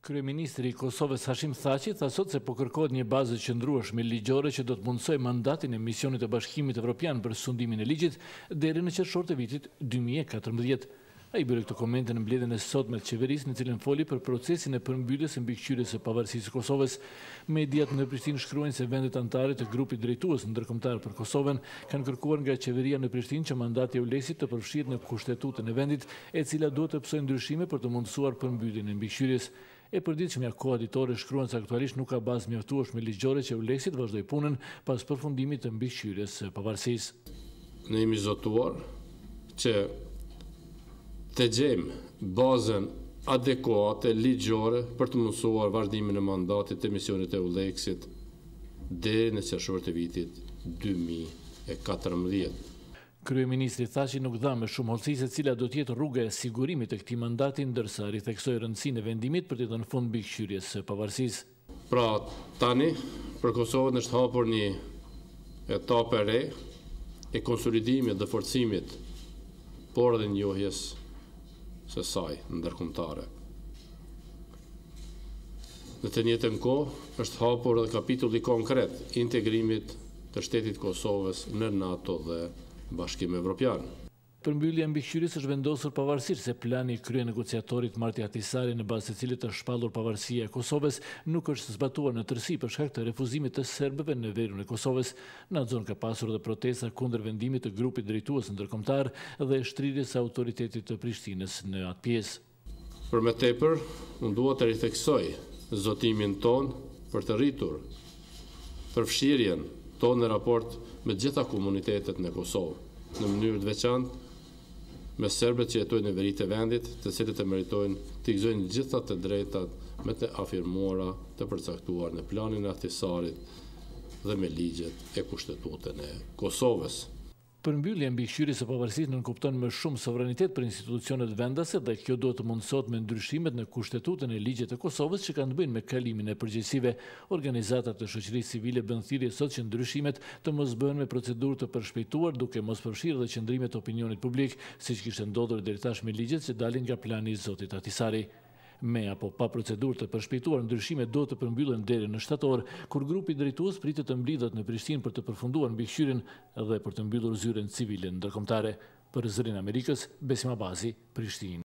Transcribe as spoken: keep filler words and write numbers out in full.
Kryeministri i Kosovës Hashim Thaçi tha sot se po kërkohet një bazë qëndrueshme ligjore që do të mundsojë mandatin e misionit të Bashkimit Evropian për sundimin e ligjit deri në qershor të vitit dy mijë e katërmbëdhjetë. Ai bëri këtë komente në mbledhjen e sotme të qeverisë, në cilën foli për procesin e përmbylljes së mbikëqyrjes së pavarësisë së Kosovës. Mediat në Prishtinë shkruajnë se vendet anëtare të grupit drejtues ndërkombëtar për Kosovën kanë kërkuar nga qeveria në Prishtinë që mandati i Eulesit të përfshihet në kushtetutën e vendit, e cila duhet të pësojë ndryshime për të mundësuar përmbylljen e mbikëqyrjes. E përditshmja koaditore shkruan se aktualisht nuk ka bazë mjaftueshme ligjore që Eulesi të vazhdojë punën pas përfundimit të mbikëqyrjes së pavarësisë. Ne jemi zotuar që të gjejmë bazën adekuate ligjore për të mundësuar vazhdimin e mandatit të misionit e Euleksit deri në qershor të vitit dy mijë e katërmbëdhjetë. Kryeministri Thaçi nuk dha me shumë hollësi se cila do të jetë rruga e sigurimit të këtij mandati, ndërsa ritheksoi rëndësinë e vendimit për të dhënë fund mbikëqyrjes së pavarësisë. Pra tani për Kosovën është hapur një etapë e re e konsolidimit dhe forcimit, por edhe njohjes së saj ndërkombëtare. Në të njëjtën kohë është hapur edhe kapitulli konkret i integrimit të shtetit Kosovës në NATO dhe Bashkim Evropian. Përmbyllja e mbikëqyrjes është vendosur pavarësisht se plani i kryenegociatorit Marti Ahtisaari, në bazë të cilit është shpallur pavarësia e Kosovës, nuk është zbatuar në tërësi për shkak të refuzimit të serbëve në verun e Kosovës. Në atë zonë ka pasur edhe protesta kundër vendimit të grupit drejtues ndërkombëtar dhe shtrirjes së autoritetit të Prishtinës në atë pjesë. Për më tepër, unë dua të ritheksoj zotimin ton për të rritur përfshirjen tonë në raport me gjitha komunitetet në Kosovë, në mënyrë të veçantë me serbët që jetojnë në veri të vendit, të cilët e meritojnë të gëzojnë gjitha të drejtat me të afirmuara të përcaktuar në planin e Ahtisaarit dhe me ligjet e kushtetutën e Kosovës. Përmbyllja e mbikëqyrjes së pavarësisë nënkupton më shumë sovranitet për institucionet vendase dhe kjo duhet të mundësohet me ndryshimet në kushtetutën e ligjet të Kosovës që kanë të bëjnë me kalimin e përgjegjësive. Organizatat të shoqërisë civile bën thirrje sot që ndryshimet të mos bëhen me procedurë të përshpejtuar, duke mos përfshirë dhe qëndrimet të opinionit publik, siç kishte ndodhur deri tash me ligjet që dalin nga plani i zotit Ahtisaari. Me apo pa procedurë të përshpejtuar, ndryshimet do të përmbyllen deri në shtator, kur grupi drejtues pritet të mblidhet në Prishtinë për të përfunduar mbikëqyrjen dhe për të mbyllur zyren civile ndërkombëtare. Për Zërin e Amerikës, Besim Abazi, Prishtinë.